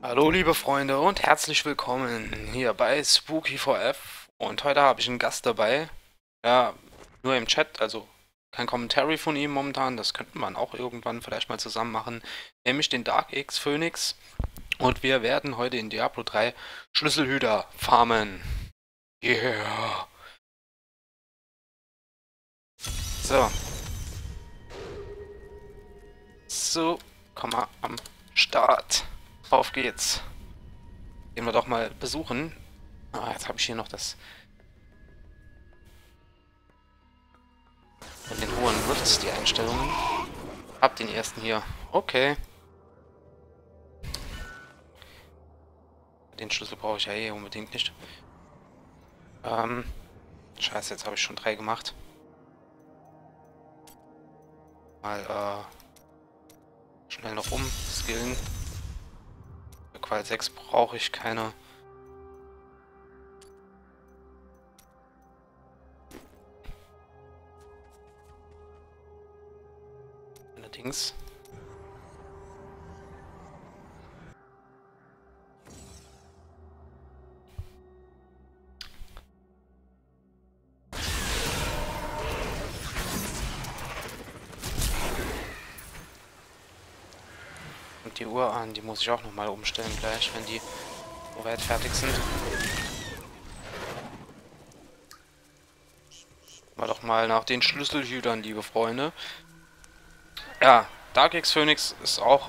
Hallo liebe Freunde und herzlich willkommen hier bei Spooky4F und heute habe ich einen Gast dabei. Ja, nur im Chat, also kein Commentary von ihm momentan, das könnte man auch irgendwann vielleicht mal zusammen machen, nämlich den Dark X Phoenix und wir werden heute in Diablo 3 Schlüsselhüter farmen. Yeah. So, so, komm mal am Start. Auf geht's. Gehen wir doch mal besuchen. Ah, jetzt habe ich hier noch das mit den hohen Rifts, die Einstellungen. Hab den ersten hier. Okay. Den Schlüssel brauche ich ja eh unbedingt nicht. Ähm, Scheiße, jetzt habe ich schon 3 gemacht. Mal, schnell noch umskillen. Für Qual 6 brauche ich keine. Allerdings. Und die Uhr an, die muss ich auch nochmal umstellen gleich, wenn die soweit fertig sind. Mal doch mal nach den Schlüsselhütern, liebe Freunde. Ja, Dark X Phoenix ist auch,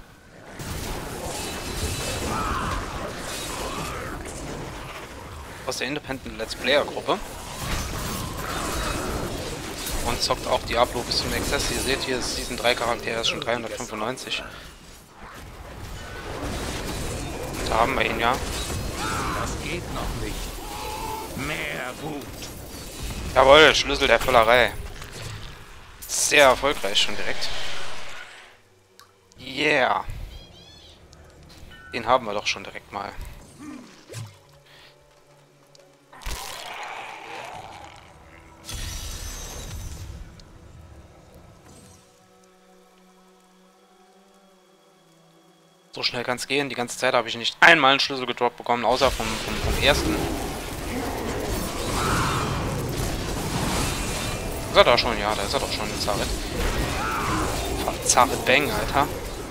aus der Independent Let's Player Gruppe. Und zockt auch Diablo bis zum Exzess. Ihr seht hier, ist Season 3 Charakter, ist schon 395. Da haben wir ihn ja. Das geht noch nicht. Mehr Wut. Jawohl, Schlüssel der Völlerei. Sehr erfolgreich schon direkt. Yeah. Den haben wir doch schon direkt mal. So schnell kann es gehen. Die ganze Zeit habe ich nicht einmal einen Schlüssel gedroppt bekommen, außer vom ersten. Ist er da schon? Ja, da ist er doch schon, der Zaret. Zaret Bang, Alter.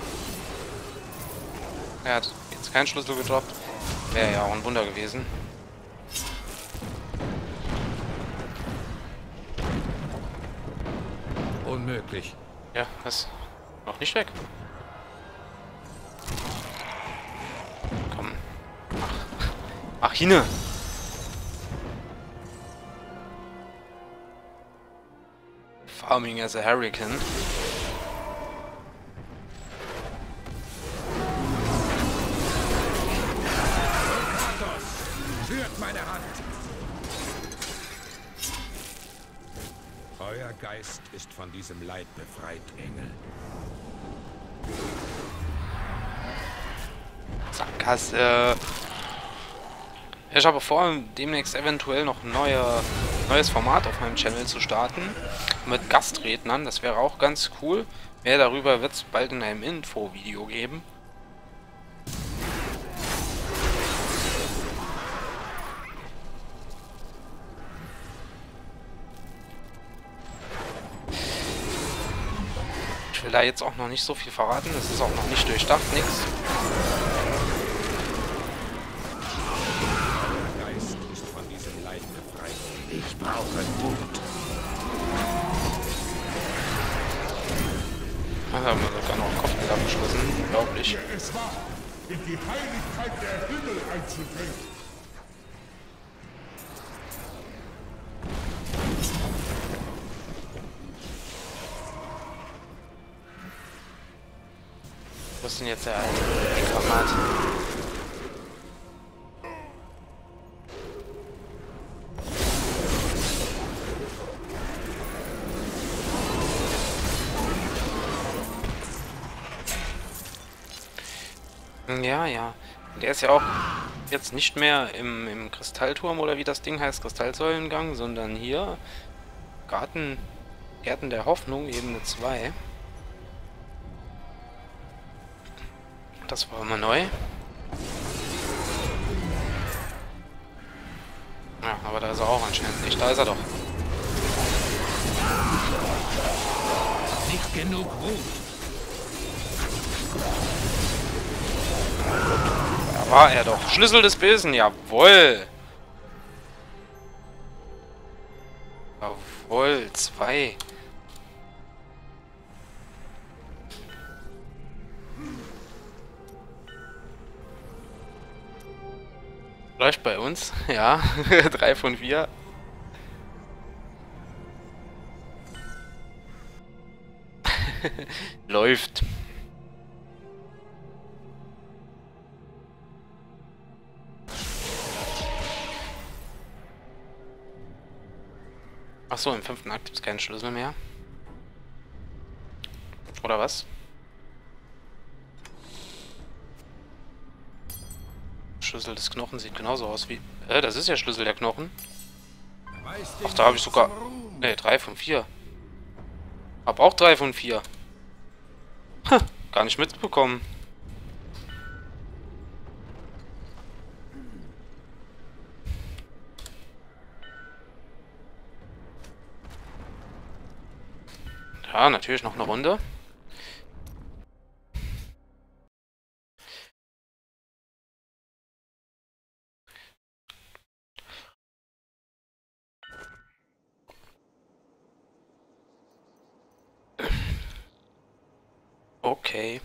Er hat jetzt keinen Schlüssel gedroppt. Wäre ja auch ein Wunder gewesen. Unmöglich. Ja, was? Noch nicht weg. Komm. Ach, Hine. Farming as a Hurricane. Führt meine Hand. Euer Geist ist von diesem Leid befreit, Engel. Sackgasse. Ich habe vor, demnächst eventuell noch ein neues Format auf meinem Channel zu starten. Mit Gastrednern. Das wäre auch ganz cool. Mehr darüber wird es bald in einem Info-Video geben. Ich will da jetzt auch noch nicht so viel verraten. Das ist auch noch nicht durchdacht, nix. Euer Geist ist von diesem Leid befreit. Ich brauche Mut. Da haben wir sogar noch Kopfgeld abgeschlossen. Unglaublich. Es war, in die Heiligkeit der Himmel einzudringen. Wo ist denn jetzt der Inkarnat? Ja, ja. Der ist ja auch jetzt nicht mehr im Kristallturm oder wie das Ding heißt, Kristallsäulengang, sondern hier Gärten der Hoffnung, Ebene 2. Das war immer neu. Ja, aber da ist er auch anscheinend nicht. Da ist er doch. Nicht genug Ruhe. Da war er doch. Schlüssel des Bösen, jawohl. Jawohl, 2. Läuft bei uns, ja. 3 von 4. Läuft. Achso, im 5. Akt gibt es keinen Schlüssel mehr. Oder was? Schlüssel des Knochen sieht genauso aus wie... das ist ja Schlüssel der Knochen. Ach, da habe ich sogar... Ne, 3 von 4. Hab auch 3 von 4. Gar nicht mitbekommen. Ja, natürlich noch eine Runde. Okay.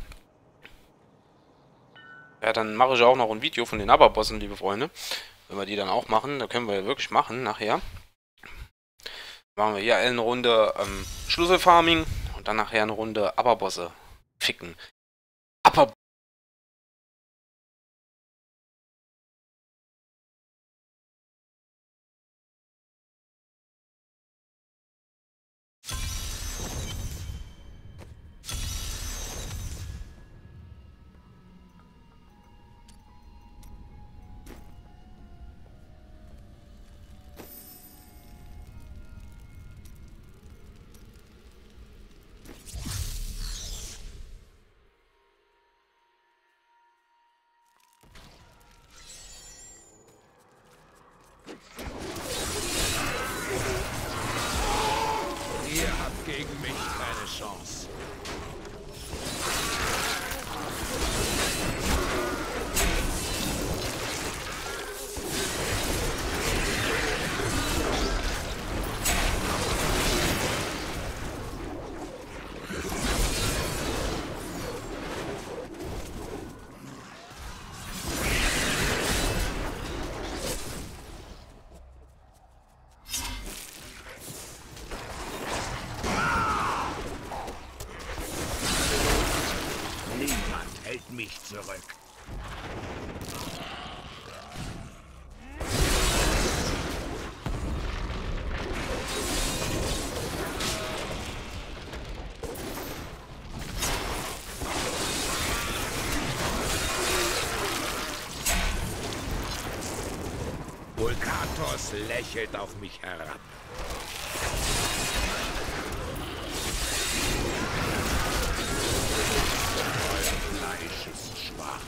Ja, dann mache ich auch noch ein Video von den Aberbossen, liebe Freunde. Wenn wir die dann auch machen, da können wir ja wirklich machen nachher. Machen wir hier eine Runde Schlüsselfarming und dann nachher eine Runde Aberbosse ficken. Aber Ihr habt gegen mich keine Chance. Niemand hält mich zurück. Vulkatos lächelt auf mich herab. Euer Fleisch ist schwach.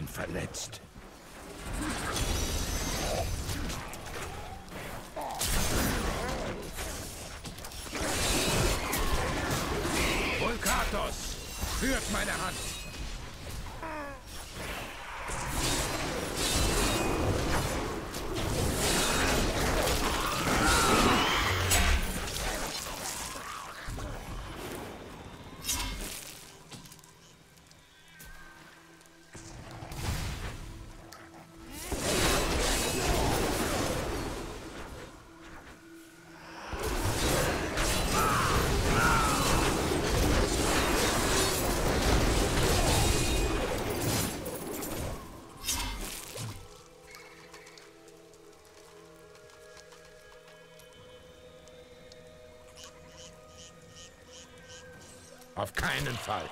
bin verletzt. Volkatos, führt meine Hand. Auf keinen Fall.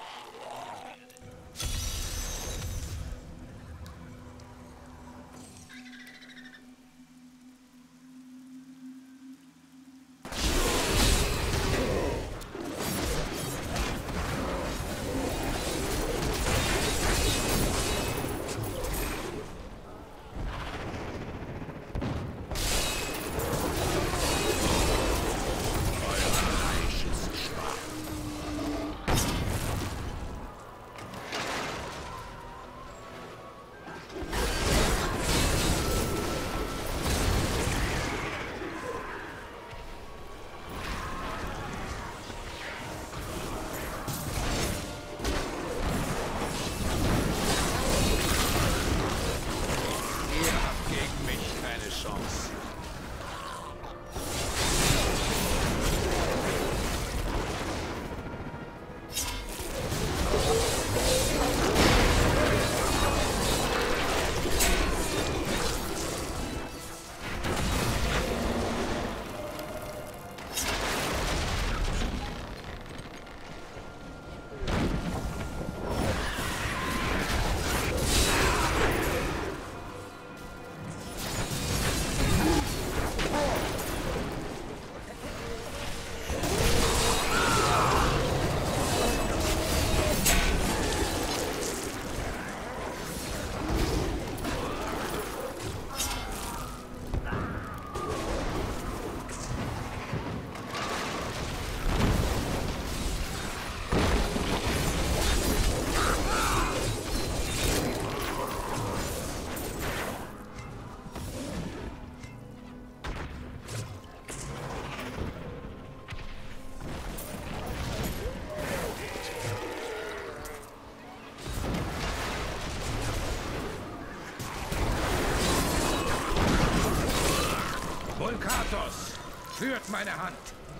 Volkatos, führt meine Hand.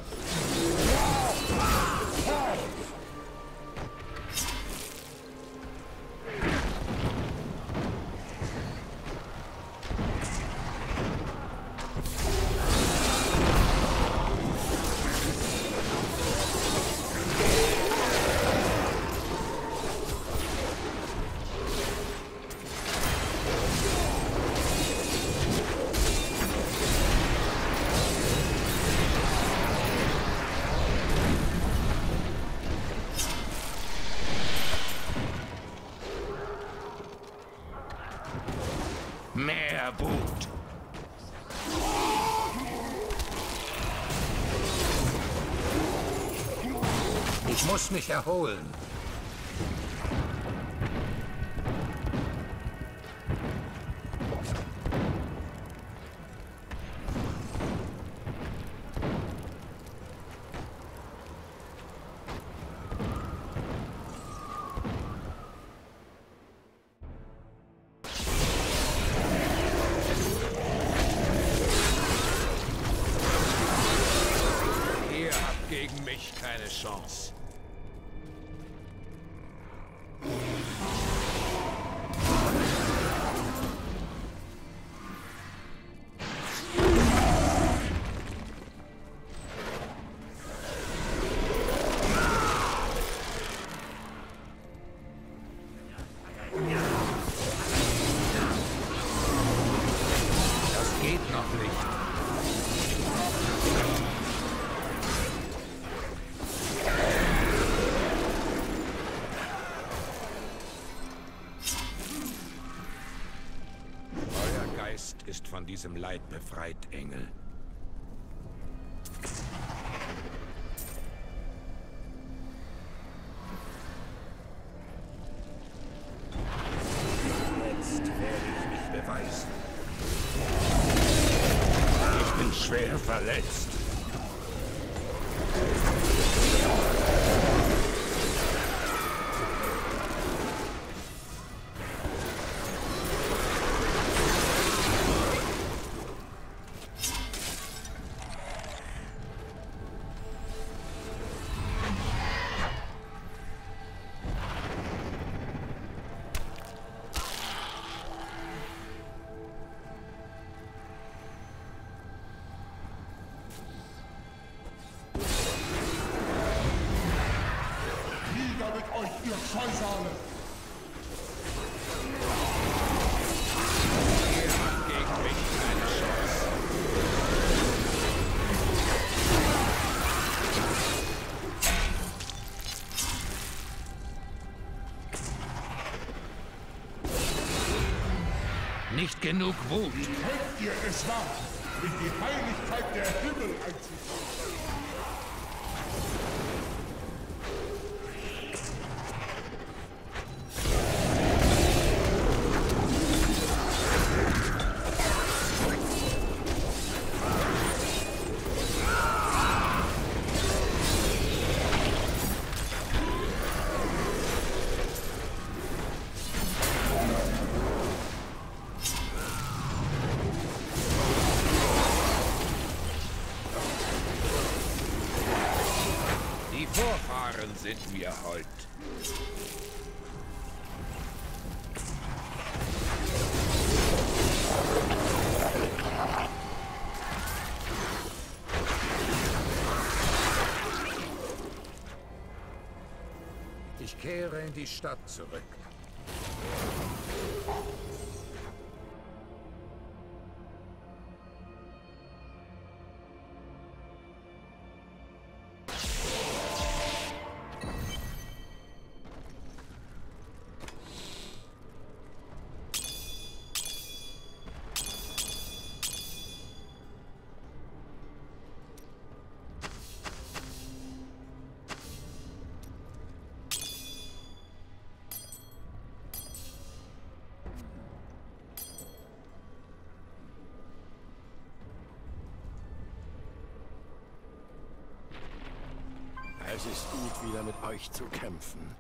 Mehr Wut. Ich muss mich erholen. Gegen mich keine Chance. Das geht noch nicht. Geist ist von diesem Leid befreit, Engel. Jetzt werde ich mich beweisen. Ich bin schwer verletzt. Nieder mit euch, ihr Scheusale! Gegen mich keine Chance. Nicht genug Wut. Könnt ihr es wagen, in die Heiligkeit der Himmel einzugehen? Die Vorfahren sind mir hold. Ich kehre in die Stadt zurück. Es ist gut, wieder mit euch zu kämpfen.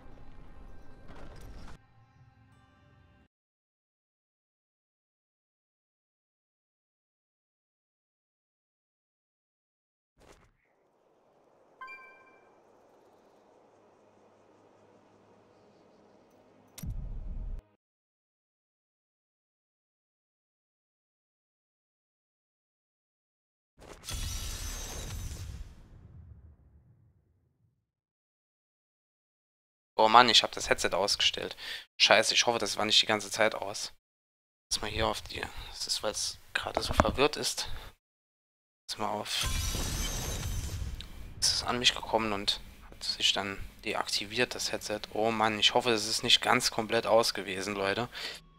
Oh Mann, ich habe das Headset ausgestellt. Scheiße, ich hoffe, das war nicht die ganze Zeit aus. Lass mal hier auf die... Das ist, weil es gerade so verwirrt ist. Lass mal auf... Es ist an mich gekommen und hat sich dann deaktiviert, das Headset. Oh Mann, ich hoffe, es ist nicht ganz komplett aus gewesen, Leute.